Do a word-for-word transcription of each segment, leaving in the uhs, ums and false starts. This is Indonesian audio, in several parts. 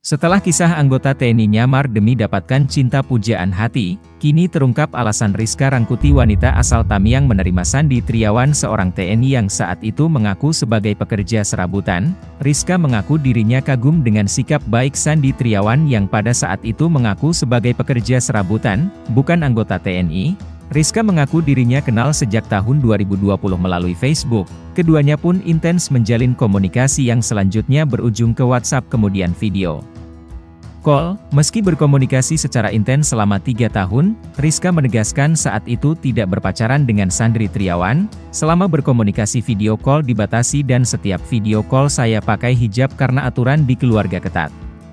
Setelah kisah anggota T N I nyamar demi dapatkan cinta pujaan hati, kini terungkap alasan Rizka Rangkuti, wanita asal Tamiang, menerima Sandi Triawan, seorang T N I yang saat itu mengaku sebagai pekerja serabutan. Rizka mengaku dirinya kagum dengan sikap baik Sandi Triawan yang pada saat itu mengaku sebagai pekerja serabutan, bukan anggota T N I. Rizka mengaku dirinya kenal sejak tahun dua ribu dua puluh melalui Facebook. Keduanya pun intens menjalin komunikasi yang selanjutnya berujung ke WhatsApp kemudian video call. Meski berkomunikasi secara intens selama tiga tahun, Rizka menegaskan saat itu tidak berpacaran dengan Sandi Triawan. Selama berkomunikasi video call dibatasi dan setiap video call saya pakai hijab karena aturan di keluarga ketat.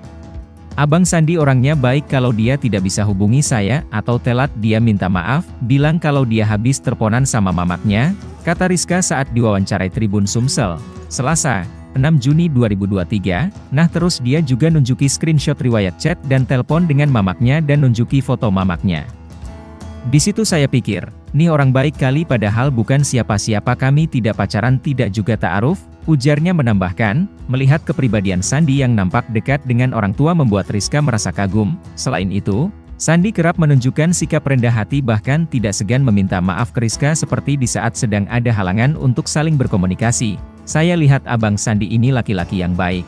Abang Sandi orangnya baik, kalau dia tidak bisa hubungi saya, atau telat dia minta maaf, bilang kalau dia habis teleponan sama mamaknya, kata Rizka saat diwawancarai Tribun Sumsel, Selasa, enam Juni dua ribu dua puluh tiga. Nah, terus dia juga nunjuki screenshot riwayat chat dan telepon dengan mamaknya dan nunjuki foto mamaknya. Di situ saya pikir, nih orang baik kali, padahal bukan siapa-siapa, kami tidak pacaran, tidak juga ta'aruf, ujarnya menambahkan. Melihat kepribadian Sandi yang nampak dekat dengan orang tua membuat Rizka merasa kagum. Selain itu, Sandi kerap menunjukkan sikap rendah hati, bahkan tidak segan meminta maaf ke Rizka seperti di saat sedang ada halangan untuk saling berkomunikasi. Saya lihat abang Sandi ini laki-laki yang baik,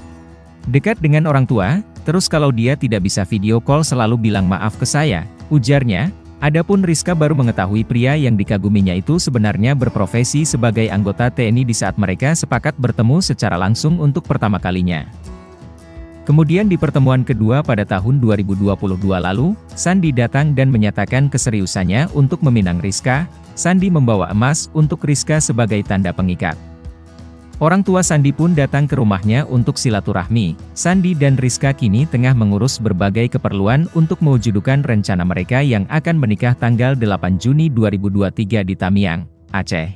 dekat dengan orang tua, terus kalau dia tidak bisa video call selalu bilang maaf ke saya, ujarnya. Adapun Rizka baru mengetahui pria yang dikaguminya itu sebenarnya berprofesi sebagai anggota T N I di saat mereka sepakat bertemu secara langsung untuk pertama kalinya. Kemudian di pertemuan kedua pada tahun dua ribu dua puluh dua lalu, Sandi datang dan menyatakan keseriusannya untuk meminang Rizka. Sandi membawa emas untuk Rizka sebagai tanda pengikat. Orang tua Sandi pun datang ke rumahnya untuk silaturahmi. Sandi dan Rizka kini tengah mengurus berbagai keperluan untuk mewujudkan rencana mereka yang akan menikah tanggal delapan Juni dua ribu dua puluh tiga di Tamiang, Aceh.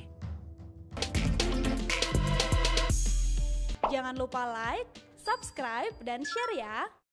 Jangan lupa like, subscribe, dan share ya!